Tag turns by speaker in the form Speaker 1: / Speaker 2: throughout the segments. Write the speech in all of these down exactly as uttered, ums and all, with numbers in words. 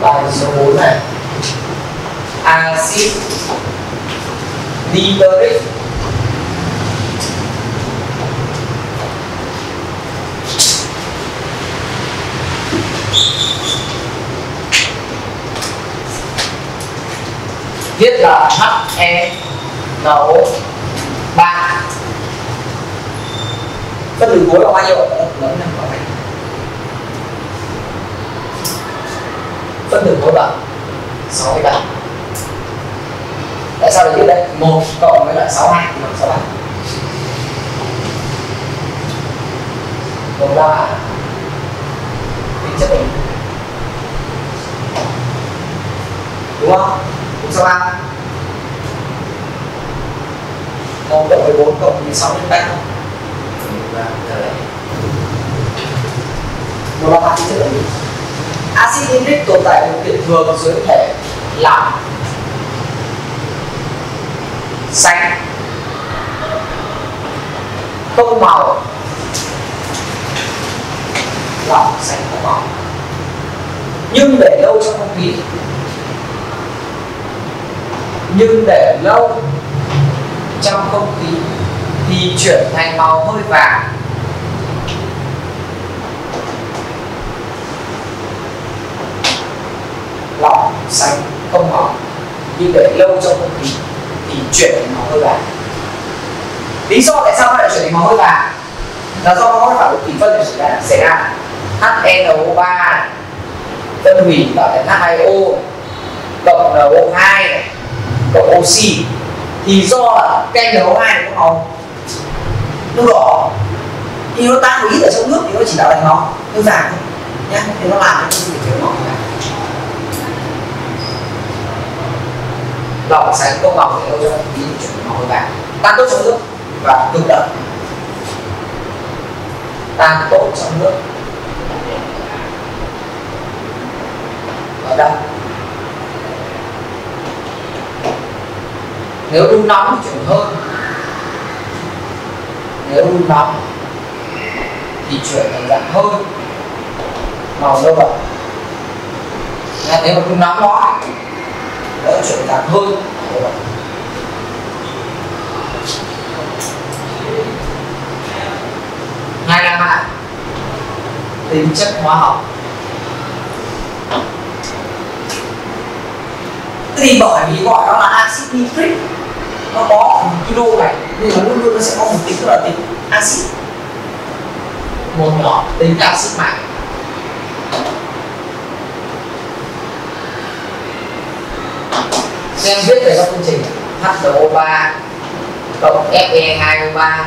Speaker 1: Bài số bốn này, axit nitric viết là H E N O ba. Phân tử khối là bao nhiêu? Lớn này có phải. Phân tử khối bằng sáu mươi bảy. Tại sao lại viết đây? một cộng với lại sáu mươi hai thì bằng sáu mươi bảy. Còn là tính chất bình, đúng không? Cũng sáu mươi ba. một cộng với bốn cộng với sáu mươi bảy không? Một là ba tính chất bình. Axit nitric tồn tại điều kiện thường dưới thể lỏng xanh không màu, lỏng xanh không màu, nhưng để lâu trong không khí nhưng để lâu trong không khí thì chuyển thành màu hơi vàng. Lỏng xanh không màu nhưng để lâu trong không khí thì chuyển thành màu hơi vàng. Lý do tại sao nó lại chuyển thành màu hơi vàng là do nó có phản ứng thủy phân để xảy ra, xảy ra H N O ba phân hủy tạo thành H hai O cộng N O hai này, cộng oxy, thì do là cái N O hai này có màu nước đỏ, thì nó tan hủy ở trong nước thì nó chỉ tạo thành màu hơi vàng thôi nhé, thì nó làm cho cái gì màu vàng. Lỏng xanh không màu thì đâu cho tí chuyển màu hơi vàng, tan tốt trong nước và cực đậm, tan tốt trong nước ở đây. Nếu đun nóng thì chuyển hơn, nếu đun nóng thì chuyển thành dạng hơi màu nâu bật. Nếu mà đun nóng quá nó chuyển dạng hơi màu bật. Hai là bạn tính chất hóa học. Thì bởi vì gọi nó là axit nitric, nó có cái lô này nên là luôn luôn nó sẽ có một tính là tính axit, một nhỏ tính axit mạnh. Xem viết về các phương trình H N O ba cộng F E hai O ba,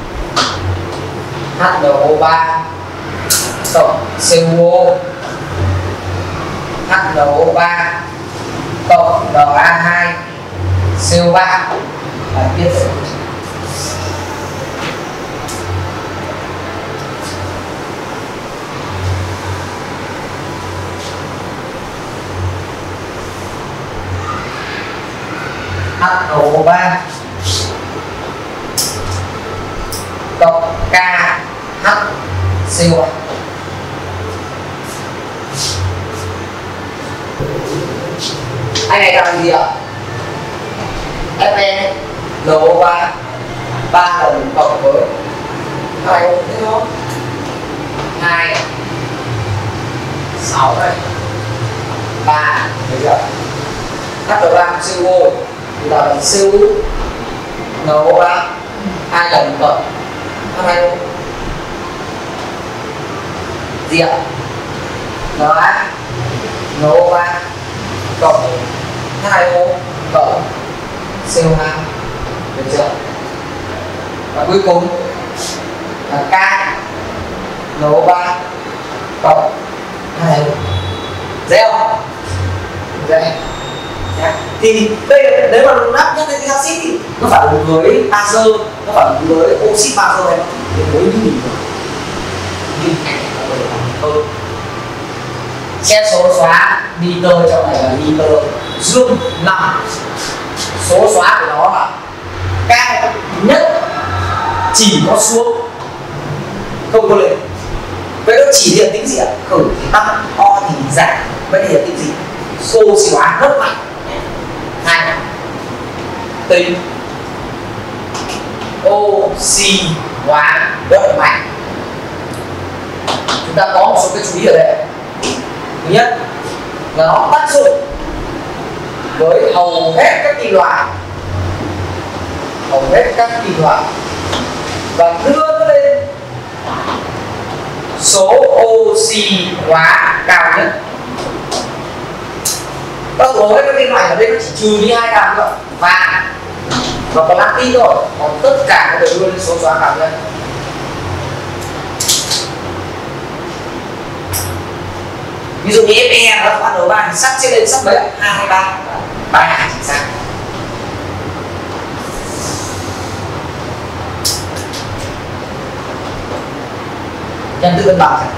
Speaker 1: H N O ba cộng C O O, H N O ba cộng N A hai C O ba là viết về H N O ba cộng K H C O ba. Anh này làm gì ạ? F E N O ba ba lần cộng với hai O thế thôi, hai sáu này ba, được chưa? H N O ba C O O thì là bằng C O N O ba hai lần cộng H hai O gì ạ? Na N O ba cộng H hai O cộng C O hai, được chưa? Và cuối cùng là K N O ba cộng H hai O. Dễ không? Dễ. Thì đây nếu mà đáp nhất cái axit thì nó phản ứng với azo, nó phản ứng với oxit azo này thì mới như bình thường. Nhưng anh hơn. Xét số xóa nitơ trong này là nitơ dương năm. Số xóa của nó là cao nhất chỉ có xuống không có lên. Vậy nó chỉ diện tính gì ạ? Khử thì tăng, o thì giảm. vậy thì là cái gì? Oxy hóa rất mạnh. Hai, tính oxy hóa rất mạnh. Chúng ta có một số cái chú ý ở đây. Thứ nhất là nó tác dụng với hầu hết các kim loại, hầu hết các kim loại và đưa nó lên số oxy hóa cao nhất. Các hầu hết các kim loại ở đây nó chỉ trừ đi hai đạm nữa và và có platin thôi, còn tất cả nó đều đưa lên số oxy hóa cao nhất. Ví dụ như Fe nó bắt đầu ba thì sắt sẽ lên sắt mấy? Hai hay ba? Ba chính xác. Nhân tự cân bằng.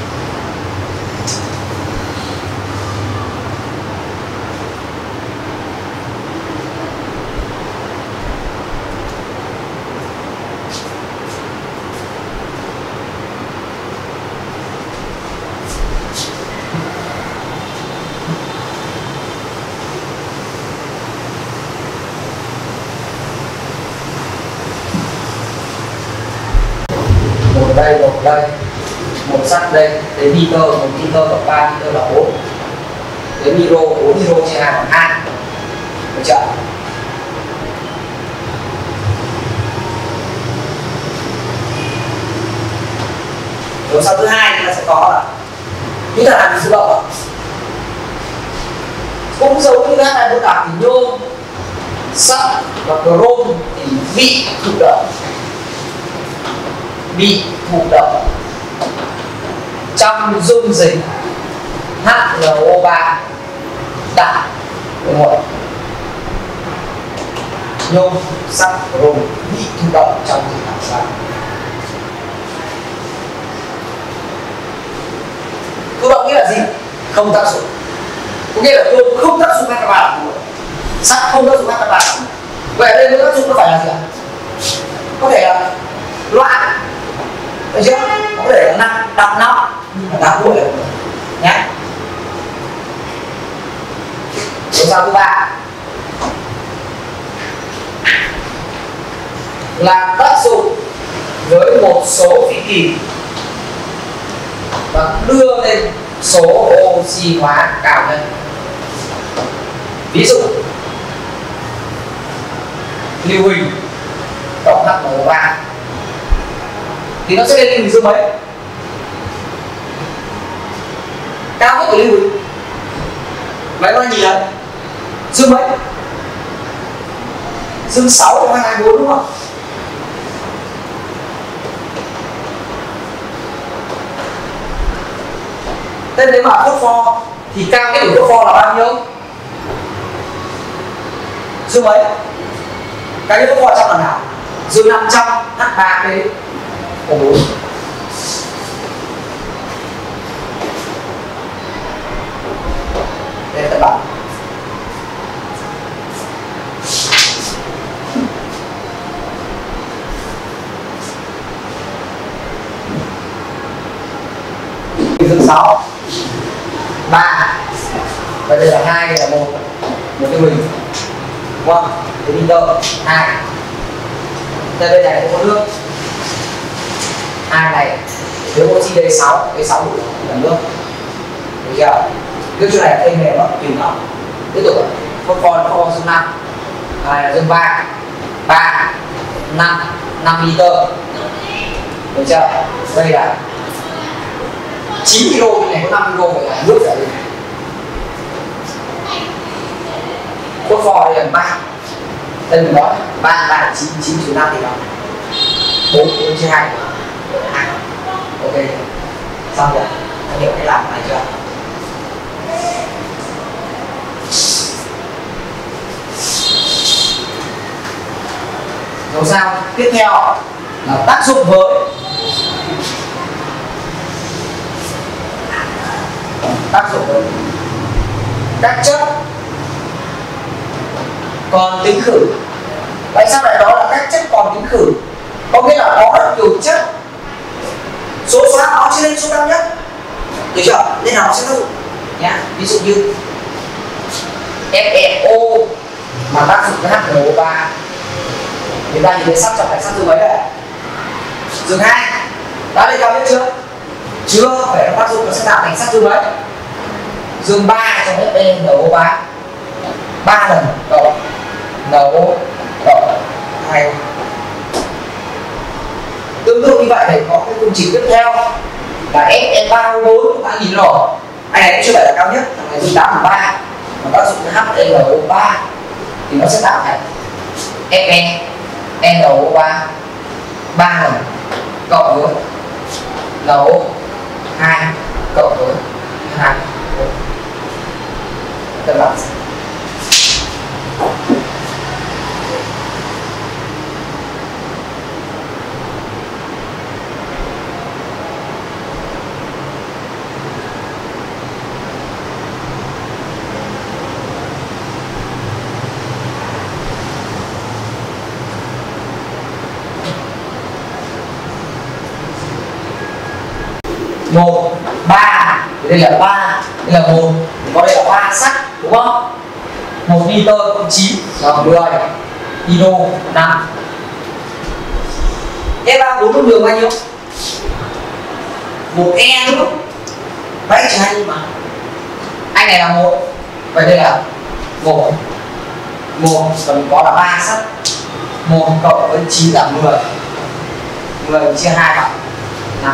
Speaker 1: Một đây, một đây, một sắt đây, đến nitơ, một nitơ cộng ba nitơ là bốn, đến hydro, bốn hydro chia hai bằng hai, được chưa? Dấu sao thứ hai chúng ta sẽ có là chúng ta làm số động, cũng giống như các này mô tả thì nhôm, sắt và chrome thì bị thụ động, bị thụ động trong dung dịch H N O ba đạm, đúng không? Nhôm, sắt, chrome bị thụ động trong dung dịch đạm. Thụ động nghĩa là gì? Không tác dụng. Có nghĩa là nhôm không tác dụng H ba, sắt không tác dụng H ba. Vậy đây nó tác dụng nó phải là gì ạ? Có thể là loại, được chưa? Có thể là nặng, đọc nóc, nhưng mà đọc bụi nhé. Dấu sao thứ ba là tác dụng với một số phi kỳ và đưa lên số oxy hóa cao hơn. Ví dụ lưu huỳnh cộng H N O ba thì nó sẽ lên lưu huỳnh dương mấy? Cao nhất của lưu huỳnh vậy nó nhìn là dương mấy? Dương sáu trong hai mươi bốn đúng không? Thế nếu mà phosphor thì cao nhất của phosphor là bao nhiêu? Dương mấy? Cao nhất phosphor trong là nào? Dương năm trăm H ba P O bốn. Đây là tất bản. Dương sáu ba và đây là hai, đây là một, một cái bình, đúng không? Cái liter hai. Đây bên này có nước hai này, nếu oxy đây sáu, đây sáu đủ là nước, được chưa? Nước chỗ này thêm mềm nó kìm nó tiếp tục phosphor nó không dương năm, này là dương ba, ba, năm, năm liter, được chưa? Đây là chín kilo, này có năm kilo phải là nước ở đây. Phosphor đây là ba, đây mình nói ba, ba là chín, chín trừ năm thì bằng bốn, bốn chia hai, hai. Ok, xong rồi, anh hiểu cách làm này chưa? Dấu sao tiếp theo là tác dụng với tác dụng với các chất còn tính khử. Tại sao lại đó là các chất còn tính khử? Có nghĩa là có rất nhiều chất số xóa nó sẽ lên số cao nhất, được chưa? Nên là nó sẽ tác dụng. nhá. Ví dụ như ép e o mà tác dụng với hát en o ba, chúng ta nhìn thấy sắt trong này sắt thứ mấy đây? Dương hai. Đã lên cao nhất chưa? Chưa, phải nó tác dụng nó sẽ tạo thành sắt thứ mấy? Dương ba trong ép e en o ba. ba lần cộng NO cộng hai. Tương tự như vậy thì có cái công trình tiếp theo là ép e ba o bốn, chúng ta nhìn rồi. Anh này cũng chưa phải là cao nhất, thằng này dương tám ba mà tác dụng với hát en o ba thì nó sẽ tạo thành ép e en o ba ba lần cộng với NO hai cộng với hai. Các bạn một ba, đây là ba, đây là một, có đây là ba sắt đúng không? Một nitơ cộng chín là mười, ino năm. E ba bốn đường bao nhiêu? Một e đúng không? Vậy chứ hay mà. Anh này là một, vậy đây là một, một còn có là ba sắt, một cộng với chín là mười, mười chia hai bằng năm.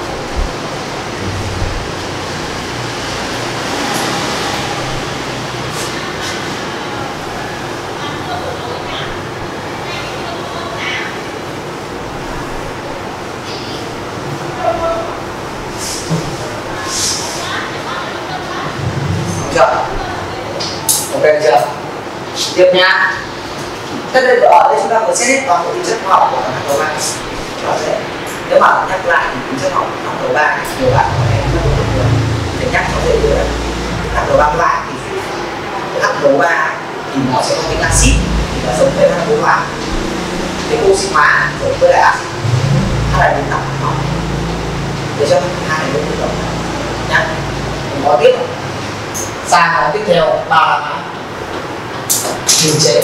Speaker 1: Ok chưa? Tiếp nha. Thế đây ở đây chúng ta vừa xét hết toàn bộ tính chất khoa học của thằng đầu ba. Nếu mà nhắc lại thì tính chất học thằng đầu ba nhiều bạn có thể rất là được để nhắc cho dễ được. Thằng đầu ba các bạn thì thằng đầu ba thì nó sẽ có tính axit thì nó giống với thằng đầu ba. Cái oxy hóa giống với lại axit. Hai là biến tặng nó. Để cho hai này đúng được nhá. Mình có tiếp. Sang là tiếp theo ba là điều chế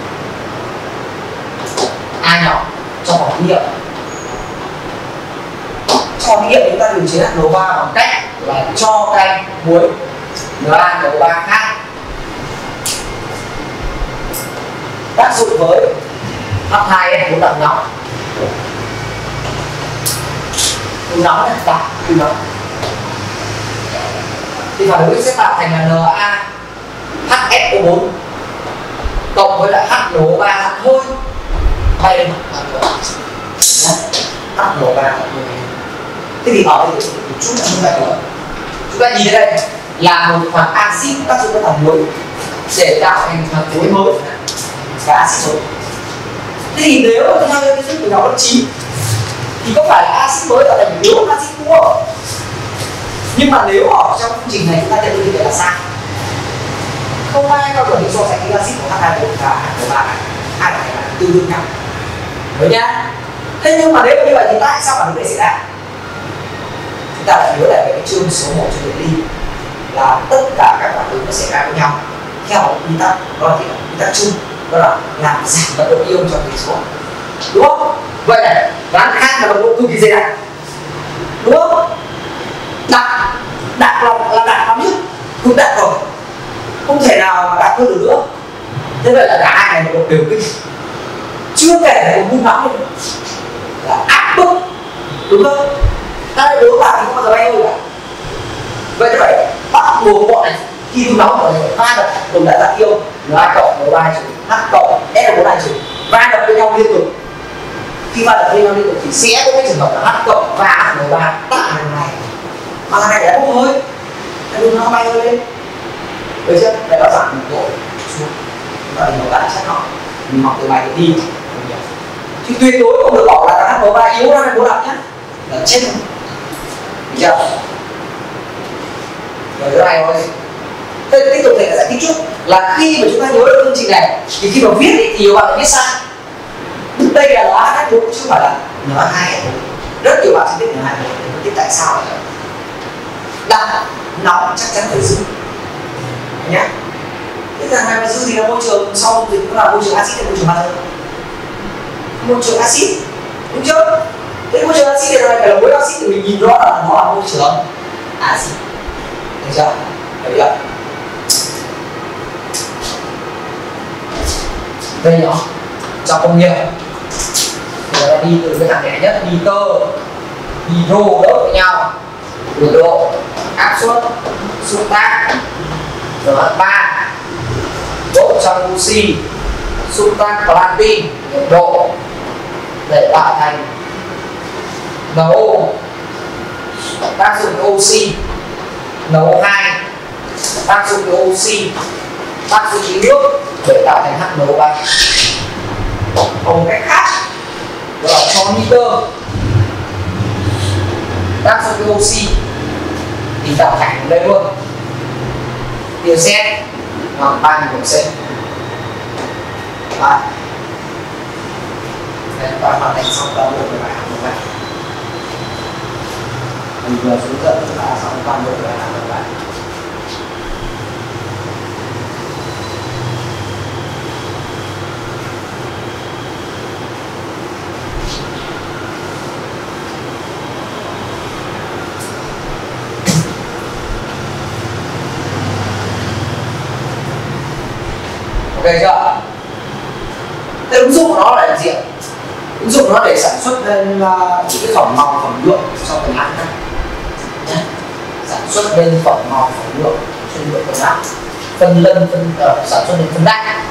Speaker 1: A nhỏ cho vào thí nghiệm. Cho thí nghiệm chúng ta điều chế hát en o ba bằng cách là cho canh muối en a en o ba khác tác dụng với H hai S bốn đặc nóng. Từ nóng này tạo từ nóng thì phản ứng sẽ tạo thành là Na H S O bốn cộng với lại H N O ba hạt thôi bay lên H N O ba hạt thôi. Thế thì ở đây một chút là như vậy rồi. Chúng ta nhìn đây là một khoảng axit tác dụng với thằng muối để tạo thành thằng muối mới và axit mới. Thế thì nếu mà theo cái thuyết của nhóm lớp chín thì có phải là axit mới tạo thành yếu axit cũ không? Nhưng mà nếu ở trong chương trình này chúng ta nhận được như vậy là sai. Không ai bao giờ đi so sánh cái axit của H hai O và H O ba này, hai loại này tương đương nhau. Nhớ nhá. Thế nhưng mà nếu như vậy thì tại sao phản ứng này xảy ra? Chúng ta lại nhớ lại về cái chương số một trong điện ly là tất cả các phản ứng nó xảy ra với nhau theo một quy tắc, đó là quy tắc chung, đó là làm giảm mật độ ion trong thủy số, đúng không? Vậy này, ván khác là mật độ cực kỳ dày đặc, đúng không? Đặc, đặc là, là đặc lắm nhất, cực đặc rồi, không thể nào mà đặc hơn được nữa. Thế vậy là cả hai này mật độ đều kinh, chưa kể một vun nóng nữa là áp bức, đúng không? Hai đối bạn thì không bao giờ bay hơi cả. Vậy như vậy bắt buộc bọn này khi vun nóng của này va đập cùng đại dạng ion là cộng với ba chữ H cộng S bốn hai chữ va đập với nhau liên tục. Khi va đập với nhau liên tục thì sẽ có cái trường hợp là H cộng và H ba tạo thành này, mà thằng này để bốc hơi, nên nó bay hơi lên, được chưa? Để nó giảm nhiệt độ xuống. Và nó đã chắc họ mình học từ bài tự đi chứ tuyệt đối không được bảo là thằng H ba yếu ra nên bố đập nhá, là chết rồi, được chưa? Rồi thứ hai thôi. Thế tiếp tục thể giải thích chút là khi mà chúng ta nhớ được chương trình này thì khi mà viết ý, thì nhiều bạn lại viết sai. Đây là N H bốn chứ không phải là N hai S bốn. Rất nhiều bạn sẽ biết N hai S bốn, thì tại sao? Đặc nóng chắc chắn phải giữ nhé. Thế thằng này mà giữ thì là môi trường sau dịch cũng là môi trường axit hay môi trường base? Môi trường axit, đúng chưa? Thế môi trường axit thì này phải là muối axit thì mình nhìn rõ là nó là môi trường axit, được chưa? Được chưa? Đây nó trong công nghiệp người ta đi từ cái thằng nhẹ nhất nitơ, hydro đỡ với nhau, nhiệt độ, áp suất, xúc tác, R ba, đốt trong oxy, xúc tác platin, nhiệt độ để tạo thành en o, tác dụng oxy, en o hai, tác dụng oxy, tác dụng với nước để tạo thành H N O ba. Còn một cách khác đó là cho nitơ tác dụng với oxy thì tạo thành đây luôn tiêu xét hoặc ba nghìn độ C. Đó. Đây các bạn hoàn thành xong toàn bộ bài học của bạn. Mình vừa hướng dẫn là xong toàn bộ bài học của bạn. Ok chưa? Thế ứng dụng của nó là làm gì ạ? Ứng dụng nó để sản xuất lên uh, những cái phẩm màu phẩm nhuộm cho quần áo nhé. Sản xuất lên phẩm màu phẩm nhuộm trên nhuộm quần áo, phân lân phân uh, sản xuất lên phân đa.